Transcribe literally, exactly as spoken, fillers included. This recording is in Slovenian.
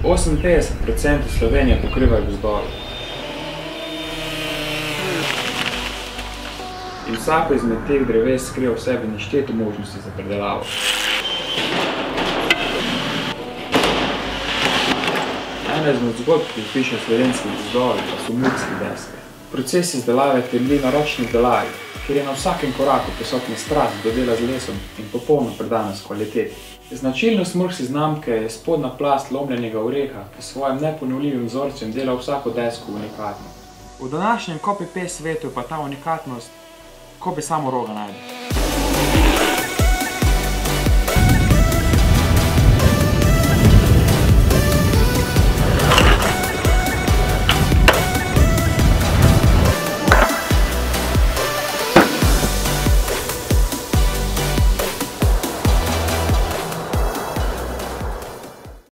oseminpetdeset procentov Slovenije pokrivajo gozdovi. In vsako izmed teh dreves skriva v sebi nešteto možnosti za predelavo. Ena izmed zgodb, ki piše v slovenskih gozdovih, pa so murske deske. Proces izdelave temelji na ročni izdelavi, kjer je na vsakem koraku prisotna strast do dela z lesom in popolna predanost kvaliteti. Značilnost murske znamke je spodnja plast lomljenega oreha, ki s svojim neponovljivim vzorcem dela vsako desko unikatno. V današnjem copy-paste svetu pa ta unikatnost, ko bi samo roga našel.